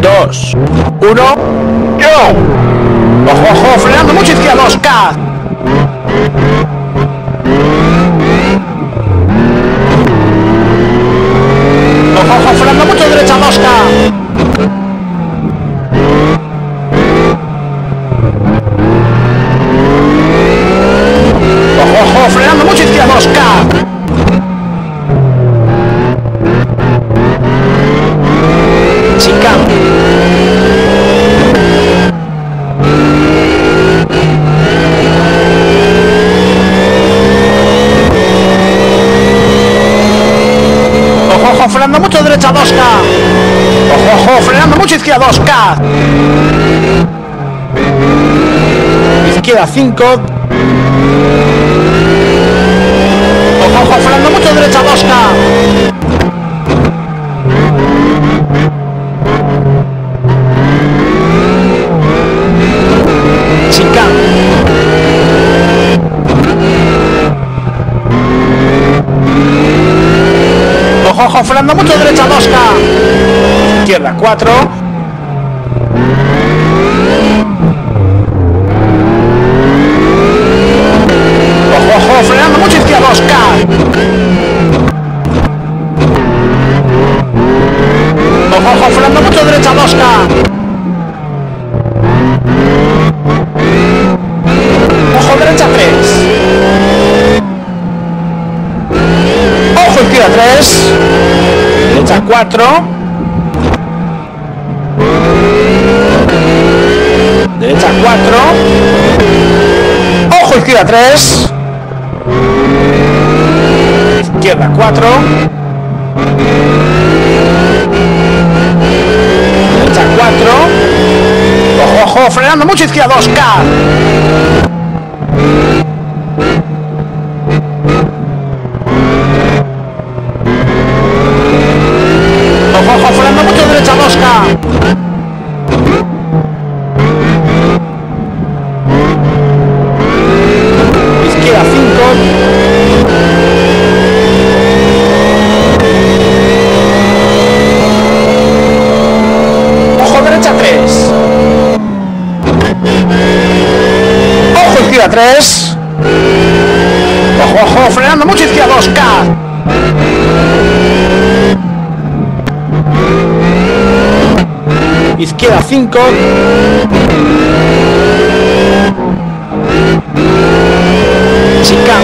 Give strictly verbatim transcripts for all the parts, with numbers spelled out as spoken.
dos, uno, ¡yo! ¡Ojo, ojo! Frenando mucho izquierda, dos K. ¡Ojo, ojo! Frenando mucho derecha, dos K. ¡Ojo, ojo! Frenando mucho izquierda, dos K. Frenando mucho derecha, dos K. Ojo, ojo, frenando mucho izquierda, dos K. Izquierda, cinco. Ojo, ojo, frenando mucho derecha, dos K. Chica. Ojo, ojo, frenando mucho derecha, dos K. Izquierda, cuatro. Ojo, ojo, frenando mucho izquierda, dos K. Ojo, ojo, frenando mucho derecha, dos K. Ojo, derecha, tres. Ojo, izquierda, tres. Derecha, cuatro. Derecha, cuatro. Ojo, izquierda, tres. Izquierda, cuatro. Derecha, cuatro. Ojo, ojo, frenando mucho izquierda, dos K. Ojo, ojo, frenando mucho derecha, dos K. Izquierda, cinco. Ojo, derecha, tres. Ojo, izquierda, tres. Ojo, ojo, frenando mucho izquierda, dos K. Izquierda, cinco. Chica.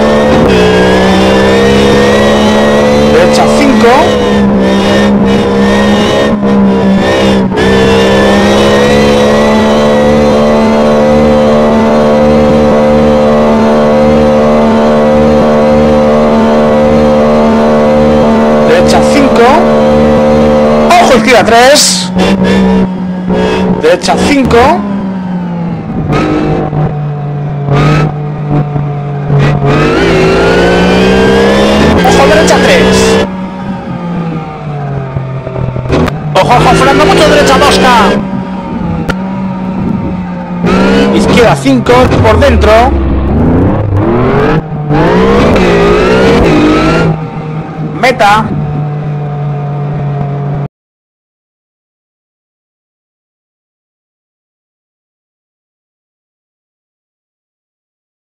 Derecha, cinco. Derecha, cinco. Ojo, izquierda, tres. Derecha, cinco. Ojo, derecha, tres. Ojo, ojo, frenando mucho derecha, dos K. Izquierda, cinco, por dentro. Meta.